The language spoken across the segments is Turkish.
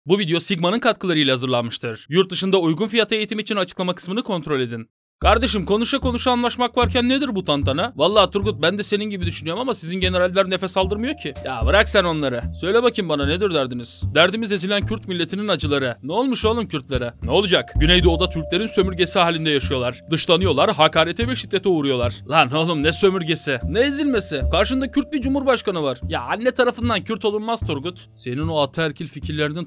Bu video Sigma'nın katkılarıyla hazırlanmıştır. Yurt dışında uygun fiyata eğitim için açıklama kısmını kontrol edin. Kardeşim konuşa konuşa anlaşmak varken nedir bu tantana? Vallahi Turgut ben de senin gibi düşünüyorum ama sizin generaller nefes aldırmıyor ki. Ya bırak sen onları. Söyle bakayım bana nedir derdiniz? Derdimiz ezilen Kürt milletinin acıları. Ne olmuş oğlum Kürtlere? Ne olacak? Güneydoğu'da Türklerin sömürgesi halinde yaşıyorlar. Dışlanıyorlar, hakarete ve şiddete uğruyorlar. Lan oğlum ne sömürgesi? Ne ezilmesi? Karşında Kürt bir cumhurbaşkanı var. Ya anne tarafından Kürt olunmaz Turgut. Senin o ataerkil fikirlerinin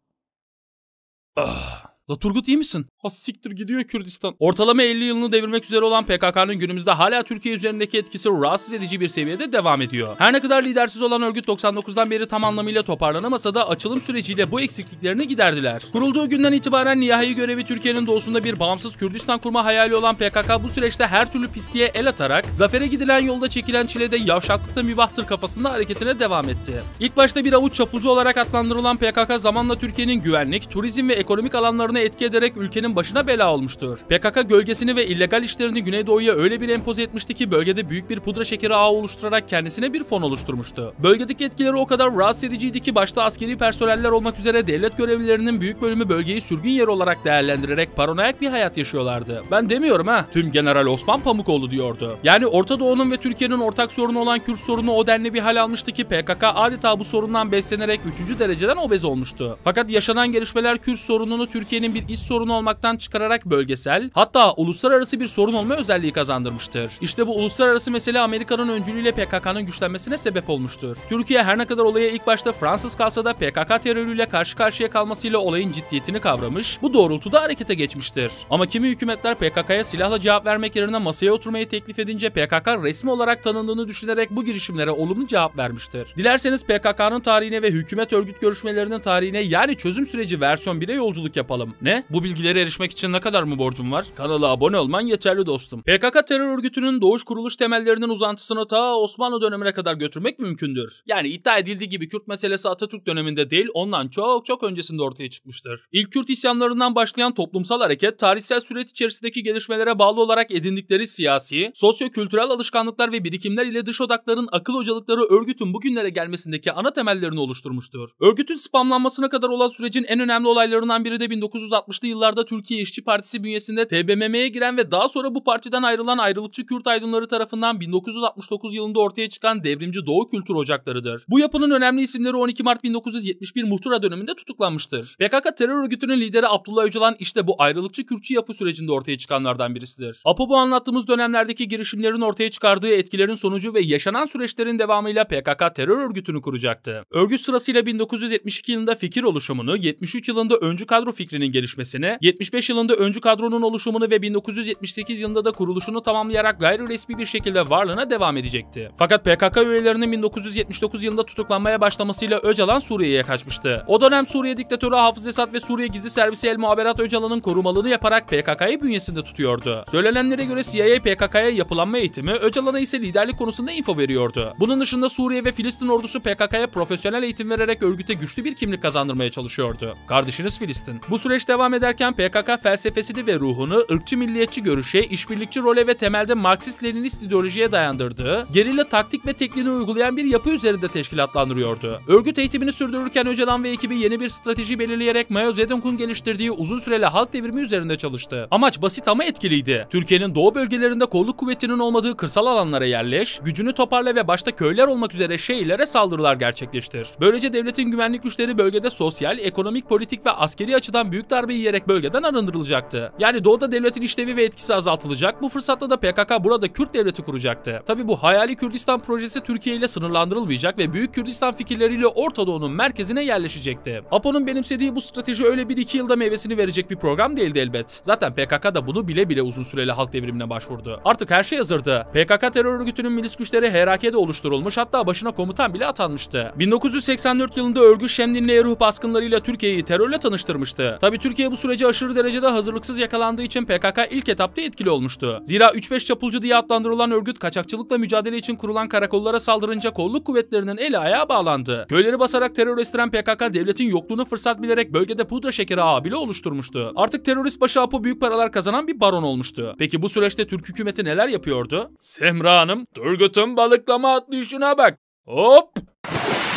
La Turgut iyi misin? Ha siktir gidiyor Kürdistan. Ortalama 50 yılını devirmek üzere olan PKK'nın günümüzde hala Türkiye üzerindeki etkisi rahatsız edici bir seviyede devam ediyor. Her ne kadar lidersiz olan örgüt 99'dan beri tam anlamıyla toparlanamasa da açılım süreciyle bu eksikliklerini giderdiler. Kurulduğu günden itibaren nihai görevi Türkiye'nin doğusunda bir bağımsız Kürdistan kurma hayali olan PKK bu süreçte her türlü pisliğe el atarak zafere gidilen yolda çekilen çilede yavşaklıkta mübahtır kafasında hareketine devam etti. İlk başta bir avuç çapulcu olarak adlandırılan PKK zamanla Türkiye'nin güvenlik, turizm ve ekonomik alanlarını etki ederek ülkenin başına bela olmuştur. PKK gölgesini ve illegal işlerini Güneydoğu'ya öyle bir empoze etmişti ki bölgede büyük bir pudra şekeri ağı oluşturarak kendisine bir fon oluşturmuştu. Bölgedeki etkileri o kadar rahatsız ediciydi ki başta askeri personeller olmak üzere devlet görevlilerinin büyük bölümü bölgeyi sürgün yeri olarak değerlendirerek paranoyak bir hayat yaşıyorlardı. Ben demiyorum ha, tüm General Osman Pamukoğlu diyordu. Yani Orta Doğu'nun ve Türkiye'nin ortak sorunu olan Kürt sorunu o denli bir hal almıştı ki PKK adeta bu sorundan beslenerek 3. dereceden obez olmuştu. Fakat yaşanan gelişmeler Kürt sorununu Türkiye'nin bir iç sorunu olmaktan çıkararak bölgesel, hatta uluslararası bir sorun olma özelliği kazandırmıştır. İşte bu uluslararası mesele Amerika'nın öncülüğüyle PKK'nın güçlenmesine sebep olmuştur. Türkiye her ne kadar olaya ilk başta Fransız kalsa da PKK terörüyle karşı karşıya kalmasıyla olayın ciddiyetini kavramış, bu doğrultuda harekete geçmiştir. Ama kimi hükümetler PKK'ya silahla cevap vermek yerine masaya oturmayı teklif edince PKK resmi olarak tanındığını düşünerek bu girişimlere olumlu cevap vermiştir. Dilerseniz PKK'nın tarihine ve hükümet örgüt görüşmelerinin tarihine yani çözüm süreci versiyon 1'e yolculuk yapalım. Ne? Bu bilgilere erişmek için ne kadar mı borcum var? Kanala abone olman yeterli dostum. PKK terör örgütünün doğuş kuruluş temellerinin uzantısını ta Osmanlı dönemine kadar götürmek mümkündür. Yani iddia edildiği gibi Kürt meselesi Atatürk döneminde değil ondan çok öncesinde ortaya çıkmıştır. İlk Kürt isyanlarından başlayan toplumsal hareket tarihsel süreç içerisindeki gelişmelere bağlı olarak edindikleri siyasi, sosyo-kültürel alışkanlıklar ve birikimler ile dış odakların akıl hocalıkları örgütün bugünlere gelmesindeki ana temellerini oluşturmuştur. Örgütün spamlanmasına kadar olan sürecin en önemli olaylarından biri de 1960'lı yıllarda Türkiye İşçi Partisi bünyesinde TBMM'ye giren ve daha sonra bu partiden ayrılan ayrılıkçı Kürt aydınları tarafından 1969 yılında ortaya çıkan devrimci Doğu Kültür Ocakları'dır. Bu yapının önemli isimleri 12 Mart 1971 Muhtıra döneminde tutuklanmıştır. PKK terör örgütünün lideri Abdullah Öcalan işte bu ayrılıkçı Kürtçü yapı sürecinde ortaya çıkanlardan birisidir. Apo bu anlattığımız dönemlerdeki girişimlerin ortaya çıkardığı etkilerin sonucu ve yaşanan süreçlerin devamıyla PKK terör örgütünü kuracaktı. Örgüt sırasıyla 1972 yılında fikir oluşumunu, 73 yılında öncü kadro fikrinin gelişmesini, 75 yılında öncü kadronun oluşumunu ve 1978 yılında da kuruluşunu tamamlayarak gayri resmi bir şekilde varlığına devam edecekti. Fakat PKK üyelerinin 1979 yılında tutuklanmaya başlamasıyla Öcalan Suriye'ye kaçmıştı. O dönem Suriye diktatörü Hafız Esad ve Suriye Gizli Servisi El Muhaberat Öcalan'ın korumalığını yaparak PKK'yı bünyesinde tutuyordu. Söylenenlere göre CIA PKK'ya yapılanma eğitimi, Öcalan'a ise liderlik konusunda info veriyordu. Bunun dışında Suriye ve Filistin ordusu PKK'ya profesyonel eğitim vererek örgüte güçlü bir kimlik kazandırmaya çalışıyordu. Kardeşiniz Filistin. Bu süreç devam ederken PKK felsefesini ve ruhunu ırkçı milliyetçi görüşe, işbirlikçi role ve temelde Marksist-Leninist ideolojiye dayandırdığı, gerilla taktik ve tekniğini uygulayan bir yapı üzerinde teşkilatlandırıyordu. Örgüt eğitimini sürdürürken Öcalan ve ekibi yeni bir strateji belirleyerek Mao Zedong'un geliştirdiği uzun süreli halk devrimi üzerinde çalıştı. Amaç basit ama etkiliydi. Türkiye'nin doğu bölgelerinde kolluk kuvvetinin olmadığı kırsal alanlara yerleş, gücünü toparla ve başta köyler olmak üzere şehirlere saldırılar gerçekleştir. Böylece devletin güvenlik güçleri bölgede sosyal, ekonomik, politik ve askeri açıdan büyük darbe yiyerek bölgeden arındırılacaktı. Yani doğuda devletin işlevi ve etkisi azaltılacak, bu fırsatta da PKK burada Kürt devleti kuracaktı. Tabi bu hayali Kürdistan projesi Türkiye ile sınırlandırılmayacak ve Büyük Kürdistan fikirleriyle Orta Doğu'nun merkezine yerleşecekti. APO'nun benimsediği bu strateji öyle 1-2 yılda meyvesini verecek bir program değildi elbet. Zaten PKK da bunu bile bile uzun süreli halk devrimine başvurdu. Artık her şey hazırdı. PKK terör örgütünün milis güçleri HRK'de oluşturulmuş, hatta başına komutan bile atanmıştı. 1984 yılında örgüt Şemdinli Eruh baskınlarıyla Türkiye'yi terörle tanıştırmıştı. Tabi Türkiye bu sürece aşırı derecede hazırlıksız yakalandığı için PKK ilk etapta etkili olmuştu. Zira 3-5 çapulcu diye adlandırılan örgüt kaçakçılıkla mücadele için kurulan karakollara saldırınca kolluk kuvvetlerinin eli ayağı bağlandı. Köyleri basarak terör estiren PKK devletin yokluğunu fırsat bilerek bölgede pudra şekeri ağı bile oluşturmuştu. Artık terörist başı Apo büyük paralar kazanan bir baron olmuştu. Peki bu süreçte Türk hükümeti neler yapıyordu? Semra Hanım, Turgut'un balıklama atlayışına bak. Hop!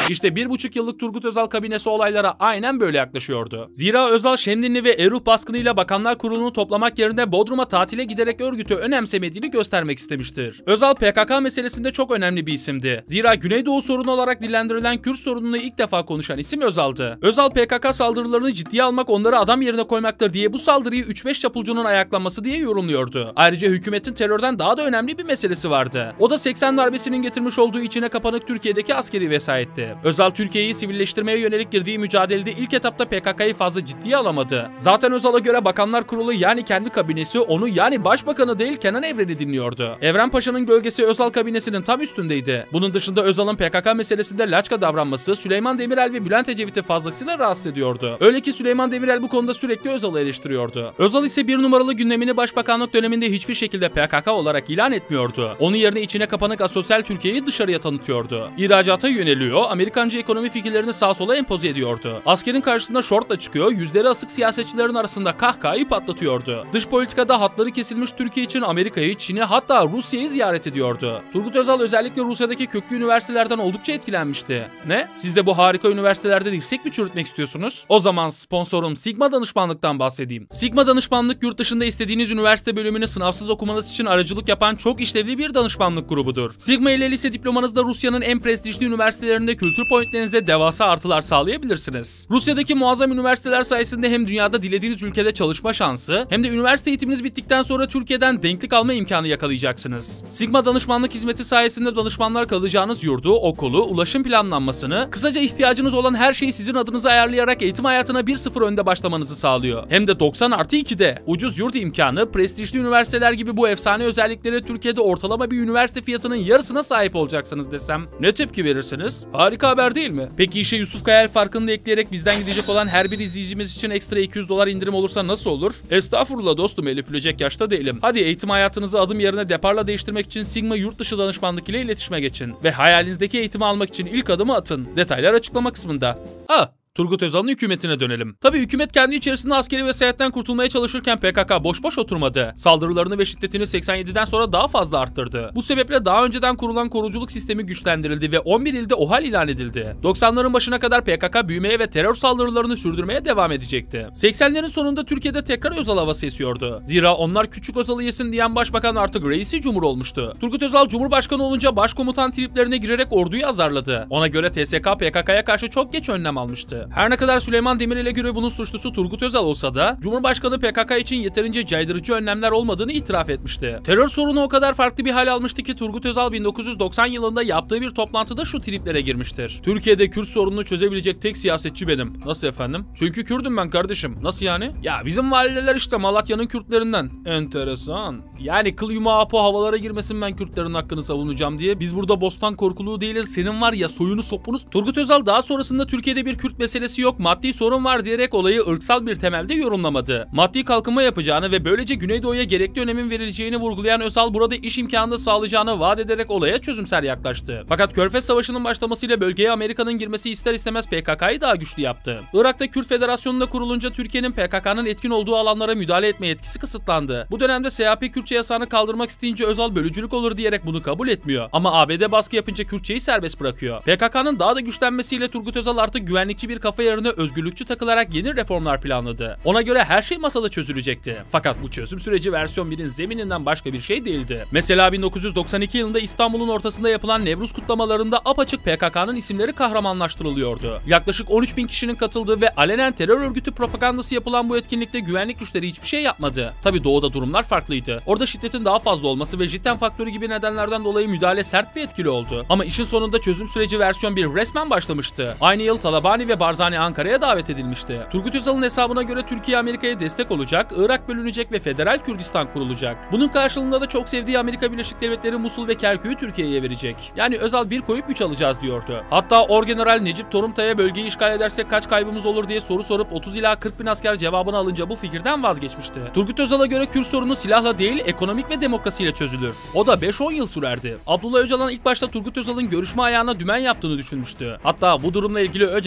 İşte 1,5 yıllık Turgut Özal kabinesi olaylara aynen böyle yaklaşıyordu. Zira Özal Şemdinli ve Eruh baskınıyla Bakanlar Kurulu'nu toplamak yerine Bodrum'a tatile giderek örgütü önemsemediğini göstermek istemiştir. Özal PKK meselesinde çok önemli bir isimdi. Zira Güneydoğu sorunu olarak dillendirilen Kürt sorununu ilk defa konuşan isim Özal'dı. Özal PKK saldırılarını ciddiye almak, onları adam yerine koymaktır diye bu saldırıyı 3-5 çapulcunun ayaklanması diye yorumluyordu. Ayrıca hükümetin terörden daha da önemli bir meselesi vardı. O da 80 darbesinin getirmiş olduğu içine kapanık Türkiye'deki askeri vesayetti. Özal Türkiye'yi sivilleştirmeye yönelik girdiği mücadelede ilk etapta PKK'yı fazla ciddiye alamadı. Zaten Özal'a göre Bakanlar Kurulu yani kendi kabinesi onu yani başbakanı değil Kenan Evren'i dinliyordu. Evren Paşa'nın gölgesi Özal kabinesinin tam üstündeydi. Bunun dışında Özal'ın PKK meselesinde laçka davranması Süleyman Demirel ve Bülent Ecevit'i fazlasıyla rahatsız ediyordu. Öyle ki Süleyman Demirel bu konuda sürekli Özal'ı eleştiriyordu. Özal ise bir numaralı gündemini başbakanlık döneminde hiçbir şekilde PKK olarak ilan etmiyordu. Onun yerine içine kapanık asosyal Türkiye'yi dışarıya tanıtıyordu. İhracata yöneliyor, Amerikancı ekonomi fikirlerini sağa sola empoze ediyordu. Askerin karşısında şortla çıkıyor, yüzleri asık siyasetçilerin arasında kahkahayı patlatıyordu. Dış politikada hatları kesilmiş Türkiye için Amerika'yı, Çin'i hatta Rusya'yı ziyaret ediyordu. Turgut Özal özellikle Rusya'daki köklü üniversitelerden oldukça etkilenmişti. Ne? Siz de bu harika üniversitelerde yüksek mi çürütmek istiyorsunuz? O zaman sponsorum Sigma Danışmanlık'tan bahsedeyim. Sigma Danışmanlık yurt dışında istediğiniz üniversite bölümünü sınavsız okumanız için aracılık yapan çok işlevli bir danışmanlık grubudur. Sigma ile lise diplomanızda Rusya'nın en prestijli üniversitelerinde kültür pointlerinize devasa artılar sağlayabilirsiniz. Rusya'daki muazzam üniversiteler sayesinde hem dünyada dilediğiniz ülkede çalışma şansı hem de üniversite eğitiminiz bittikten sonra Türkiye'den denklik alma imkanı yakalayacaksınız. Sigma danışmanlık hizmeti sayesinde danışmanlar kalacağınız yurdu, okulu, ulaşım planlanmasını, kısaca ihtiyacınız olan her şeyi sizin adınıza ayarlayarak eğitim hayatına 1-0 önde başlamanızı sağlıyor. Hem de 90+2'de. Ucuz yurt imkanı, prestijli üniversiteler gibi bu efsane özellikleri Türkiye'de ortalama bir üniversite fiyatının yarısına sahip olacaksınız desem ne tepki verirsiniz? Harika haber değil mi? Peki işe Yusuf Kayal farkını da ekleyerek bizden gidecek olan her bir izleyicimiz için ekstra $200 indirim olursa nasıl olur? Estağfurullah dostum, el öpülecek yaşta değilim. Hadi eğitim hayatınızı adım yerine deparla değiştirmek için Sigma yurt dışı danışmanlık ile iletişime geçin. Ve hayalinizdeki eğitimi almak için ilk adımı atın. Detaylar açıklama kısmında. Turgut Özal'ın hükümetine dönelim. Tabii hükümet kendi içerisinde askeri vesayetten kurtulmaya çalışırken PKK boş boş oturmadı. Saldırılarını ve şiddetini 87'den sonra daha fazla arttırdı. Bu sebeple daha önceden kurulan koruculuk sistemi güçlendirildi ve 11 ilde OHAL ilan edildi. 90'ların başına kadar PKK büyümeye ve terör saldırılarını sürdürmeye devam edecekti. 80'lerin sonunda Türkiye'de tekrar Özal havası esiyordu. Zira onlar küçük Özal'ı yesin diyen başbakan artık reisi cumhur olmuştu. Turgut Özal cumhurbaşkanı olunca başkomutan triplerine girerek orduyu azarladı. Ona göre TSK PKK'ya karşı çok geç önlem almıştı. Her ne kadar Süleyman Demirel'e göre bunun suçlusu Turgut Özal olsa da Cumhurbaşkanı PKK için yeterince caydırıcı önlemler olmadığını itiraf etmişti. Terör sorunu o kadar farklı bir hal almıştı ki Turgut Özal 1990 yılında yaptığı bir toplantıda şu triplere girmiştir. Türkiye'de Kürt sorununu çözebilecek tek siyasetçi benim. Nasıl efendim? Çünkü Kürdüm ben kardeşim. Nasıl yani? Ya bizim valideler işte Malatya'nın Kürtlerinden. Enteresan. Yani kıl yumağı apo havalara girmesin ben Kürtlerin hakkını savunacağım diye. Biz burada bostan korkuluğu değiliz. Senin var ya soyunu sopunuz. Turgut Özal daha sonrasında Türkiye'de bir Kürt meselesi yok, maddi sorun var diyerek olayı ırksal bir temelde yorumlamadı. Maddi kalkınma yapacağını ve böylece Güneydoğu'ya gerekli önemin verileceğini vurgulayan Özal burada iş imkanı sağlayacağını vaat ederek olaya çözümsel yaklaştı. Fakat Körfez Savaşı'nın başlamasıyla bölgeye Amerika'nın girmesi ister istemez PKK'yı daha güçlü yaptı. Irak'ta Kürt Federasyonu'nda kurulunca Türkiye'nin PKK'nın etkin olduğu alanlara müdahale etme yetkisi kısıtlandı. Bu dönemde CHP Kürtçe yasağını kaldırmak isteyince Özal bölücülük olur diyerek bunu kabul etmiyor. Ama ABD baskı yapınca Kürtçeyi serbest bırakıyor. PKK'nın daha da güçlenmesiyle Turgut Özal artık güvenlikçi bir kafa yerine özgürlükçü takılarak yeni reformlar planladı. Ona göre her şey masada çözülecekti. Fakat bu çözüm süreci versiyon 1'in zemininden başka bir şey değildi. Mesela 1992 yılında İstanbul'un ortasında yapılan Nevruz kutlamalarında apaçık PKK'nın isimleri kahramanlaştırılıyordu. Yaklaşık 13.000 kişinin katıldığı ve alenen terör örgütü propagandası yapılan bu etkinlikte güvenlik güçleri hiçbir şey yapmadı. Tabii doğuda durumlar farklıydı. Orada şiddetin daha fazla olması ve cidden faktörü gibi nedenlerden dolayı müdahale sert ve etkili oldu. Ama işin sonunda çözüm süreci versiyon 1 resmen başlamıştı. Aynı yıl Talabani ve Barzani Ankara'ya davet edilmişti. Turgut Özal'ın hesabına göre Türkiye Amerika'ya destek olacak, Irak bölünecek ve Federal Kürdistan kurulacak. Bunun karşılığında da çok sevdiği Amerika Birleşik Devletleri Musul ve Kerkük'ü Türkiye'ye verecek. Yani Özal 1 koyup 3 alacağız diyordu. Hatta Orgeneral Necip Toruntay'a bölgeyi işgal edersek kaç kaybımız olur diye soru sorup 30 ila 40 bin asker cevabını alınca bu fikirden vazgeçmişti. Turgut Özal'a göre Kürt sorunu silahla değil ekonomik ve demokrasiyle çözülür. O da 5-10 yıl sürerdi. Abdullah Öcalan ilk başta Turgut Özal'ın görüşme ayağına dümen yaptığını düşünmüştü. Hatta bu durumla ilgili Öcalan şöyle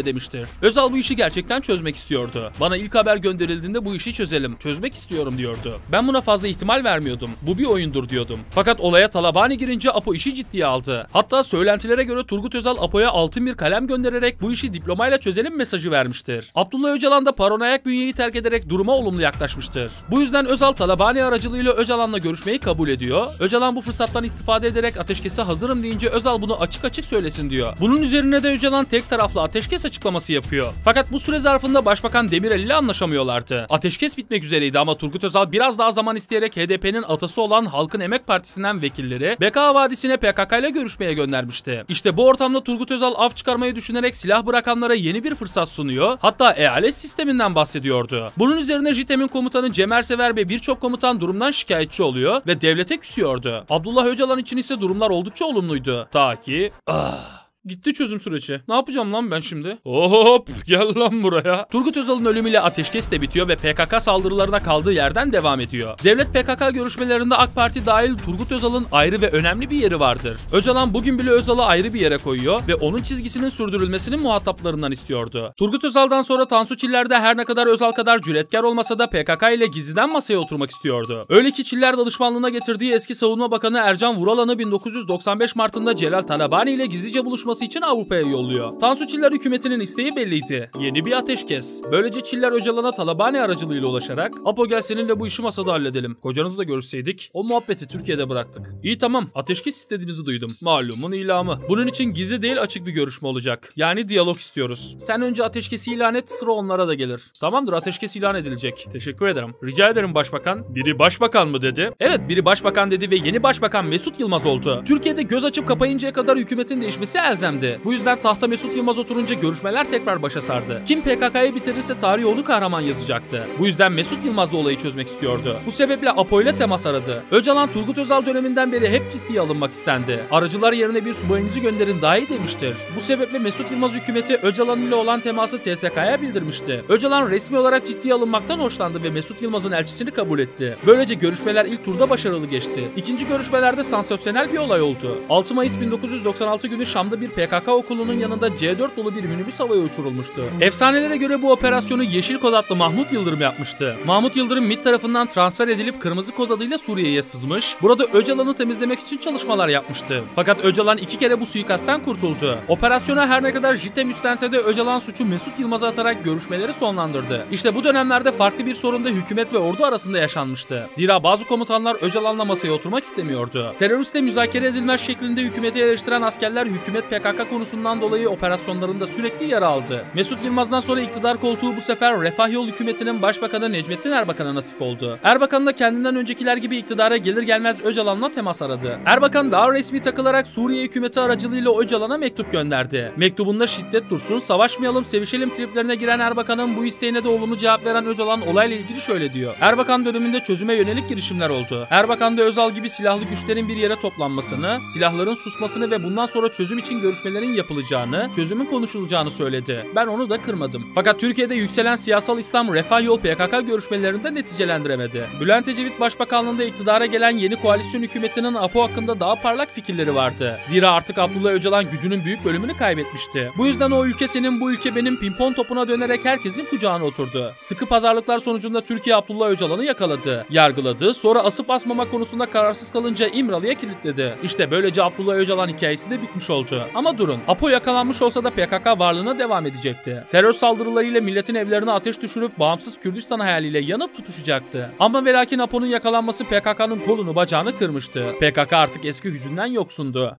şöyle demiştir. Özal bu işi gerçekten çözmek istiyordu. Bana ilk haber gönderildiğinde bu işi çözelim, çözmek istiyorum diyordu. Ben buna fazla ihtimal vermiyordum. Bu bir oyundur diyordum. Fakat olaya Talabani girince Apo işi ciddiye aldı. Hatta söylentilere göre Turgut Özal Apo'ya altın bir kalem göndererek bu işi diplomayla çözelim mesajı vermiştir. Abdullah Öcalan da paranoyak bünyeyi terk ederek duruma olumlu yaklaşmıştır. Bu yüzden Özal Talabani aracılığıyla Öcalan'la görüşmeyi kabul ediyor. Öcalan bu fırsattan istifade ederek ateşkese hazırım deyince Özal bunu açık açık söylesin diyor. Bunun üzerine de Öcalan tek taraflı ateşkes açıklaması yapıyor. Fakat bu süre zarfında Başbakan Demirel ile anlaşamıyorlardı. Ateşkes bitmek üzereydi ama Turgut Özal biraz daha zaman isteyerek HDP'nin atası olan Halkın Emek Partisi'nden vekilleri Beka Vadisi'ne PKK ile görüşmeye göndermişti. İşte bu ortamda Turgut Özal af çıkarmayı düşünerek silah bırakanlara yeni bir fırsat sunuyor. Hatta eyalet sisteminden bahsediyordu. Bunun üzerine JITEM'in komutanı Cemer Sever ve birçok komutan durumdan şikayetçi oluyor ve devlete küsüyordu. Abdullah Öcalan için ise durumlar oldukça olumluydu. Ta ki... Gitti çözüm süreci. Ne yapacağım lan ben şimdi? Hop gel lan buraya. Turgut Özal'ın ölümüyle ateşkes de bitiyor ve PKK saldırılarına kaldığı yerden devam ediyor. Devlet PKK görüşmelerinde AK Parti dahil Turgut Özal'ın ayrı ve önemli bir yeri vardır. Öcalan bugün bile Özal'ı ayrı bir yere koyuyor ve onun çizgisinin sürdürülmesini muhataplarından istiyordu. Turgut Özal'dan sonra Tansu Çiller de her ne kadar Özal kadar cüretkar olmasa da PKK ile gizliden masaya oturmak istiyordu. Öyle ki Çiller danışmanlığına getirdiği eski Savunma Bakanı Ercan Vuralan'ı 1995 Mart'ında Celal Talabani ile gizlice buluşması için Avrupa'ya yolluyor. Tansu Çiller hükümetinin isteği belliydi. Yeni bir ateşkes. Böylece Çiller Öcalan'a Talabani aracılığıyla ulaşarak "Apo gel seninle bu işi masada halledelim. Kocanızı da görüşseydik." O muhabbeti Türkiye'de bıraktık. İyi tamam, ateşkes istediğinizi duydum. Malumun ilamı. Bunun için gizli değil açık bir görüşme olacak. Yani diyalog istiyoruz. Sen önce ateşkesi ilan et, sıra onlara da gelir. Tamamdır, ateşkes ilan edilecek. Teşekkür ederim. Rica ederim başbakan. Biri başbakan mı dedi? Evet, biri başbakan dedi ve yeni başbakan Mesut Yılmaz oldu. Türkiye'de göz açıp kapayıncaya kadar hükümetin değişmesi elzemdi. Bu yüzden tahta Mesut Yılmaz oturunca görüşmeler tekrar başa sardı. Kim PKK'yı bitirirse tarihi onu kahraman yazacaktı. Bu yüzden Mesut Yılmaz da olayı çözmek istiyordu. Bu sebeple Apo ile temas aradı. Öcalan Turgut Özal döneminden beri hep ciddiye alınmak istendi. Aracılar yerine bir subayınızı gönderin daha iyi demiştir. Bu sebeple Mesut Yılmaz hükümeti Öcalan ile olan teması TSK'ya bildirmişti. Öcalan resmi olarak ciddiye alınmaktan hoşlandı ve Mesut Yılmaz'ın elçisini kabul etti. Böylece görüşmeler ilk turda başarılı geçti. İkinci görüşmelerde sansasyonel bir olay oldu. 6 Mayıs 1996 günü Şam'da bir PKK okulunun yanında C4 dolu bir minibüs havaya uçurulmuştu. Efsanelere göre bu operasyonu Yeşil Kod adlı Mahmut Yıldırım yapmıştı. Mahmut Yıldırım MİT tarafından transfer edilip Kırmızı Kod adıyla Suriye'ye sızmış. Burada Öcalan'ı temizlemek için çalışmalar yapmıştı. Fakat Öcalan 2 kere bu suikastten kurtuldu. Operasyona her ne kadar JITEM üstlense de Öcalan suçu Mesut Yılmaz'a atarak görüşmeleri sonlandırdı. İşte bu dönemlerde farklı bir sorun da hükümet ve ordu arasında yaşanmıştı. Zira bazı komutanlar Öcalan'la masaya oturmak istemiyordu. Teröristle müzakere edilmez şeklinde hükümeti eleştiren askerler hükümet PKK konusundan dolayı operasyonlarında sürekli yer aldı. Mesut Yılmaz'dan sonra iktidar koltuğu bu sefer Refah Yol hükümetinin başbakanı Necmettin Erbakan'a nasip oldu. Erbakan da kendinden öncekiler gibi iktidara gelir gelmez Öcalan'la temas aradı. Erbakan daha resmi takılarak Suriye hükümeti aracılığıyla Öcalan'a mektup gönderdi. Mektubunda şiddet dursun, savaşmayalım, sevişelim triplerine giren Erbakan'ın bu isteğine de olumlu cevap veren Öcalan olayla ilgili şöyle diyor. Erbakan döneminde çözüme yönelik girişimler oldu. Erbakan da Özal gibi silahlı güçlerin bir yere toplanmasını, silahların susmasını ve bundan sonra çözüm için görüşmelerin yapılacağını, çözümün konuşulacağını söyledi. Ben onu da kırmadım. Fakat Türkiye'de yükselen siyasal İslam Refah Yol PKK görüşmelerinde neticelendiremedi. Bülent Ecevit Başbakanlığında iktidara gelen yeni koalisyon hükümetinin Apo hakkında daha parlak fikirleri vardı. Zira artık Abdullah Öcalan gücünün büyük bölümünü kaybetmişti. Bu yüzden o ülke senin, bu ülke benim pimpon topuna dönerek herkesin kucağına oturdu. Sıkı pazarlıklar sonucunda Türkiye Abdullah Öcalan'ı yakaladı, yargıladı, sonra asıp asmamak konusunda kararsız kalınca İmralı'ya kilitledi. İşte böylece Abdullah Öcalan hikayesi de bitmiş oldu. Ama durun, Apo yakalanmış olsa da PKK varlığına devam edecekti. Terör saldırılarıyla milletin evlerine ateş düşürüp bağımsız Kürdistan hayaliyle yanıp tutuşacaktı. Ama ve lakin Apo'nun yakalanması PKK'nın kolunu bacağını kırmıştı. PKK artık eski gücünden yoksundu.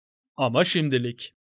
Ama şimdilik.